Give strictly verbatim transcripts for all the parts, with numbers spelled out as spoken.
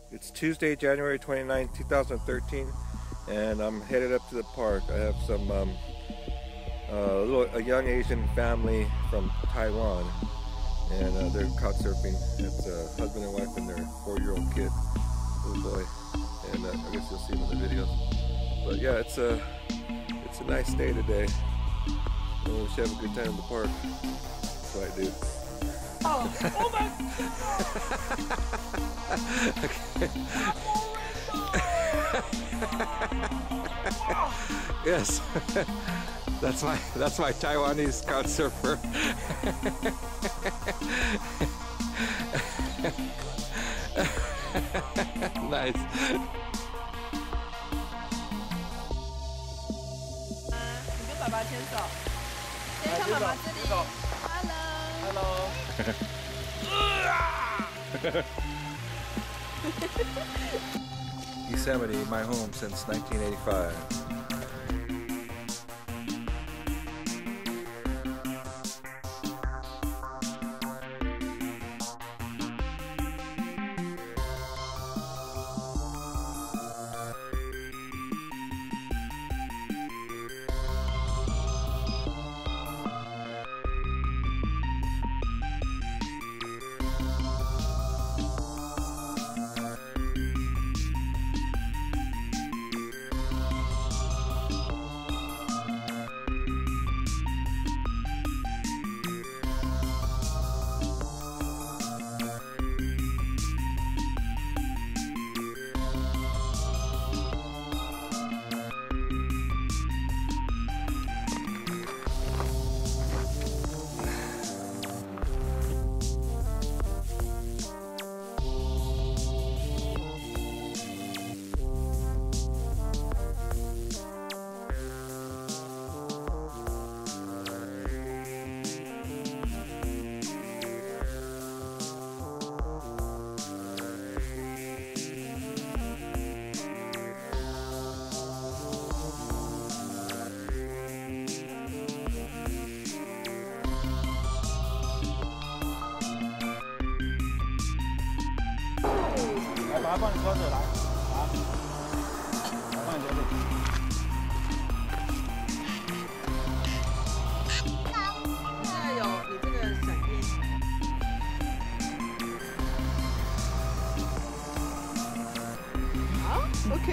It's Tuesday, January twenty-ninth, two thousand thirteen, and I'm headed up to the park. I have some um, uh, a, little, a young Asian family from Taiwan, and uh, they're couchsurfing. It's a husband and wife and their four-year-old kid, little boy, and uh, I guess you'll see them in the videos. But yeah, it's a it's a nice day today. And we should have a good time in the park. That's what I do. Oh, oh my Yes, that's my that's my Taiwanese couch surfer. Nice. Hello. Yosemite, my home since nineteen eighty-five. 来，把它放你车子来，啊，放你车子。现在有你这个闪电。好 ，OK。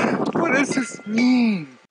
What does this mean?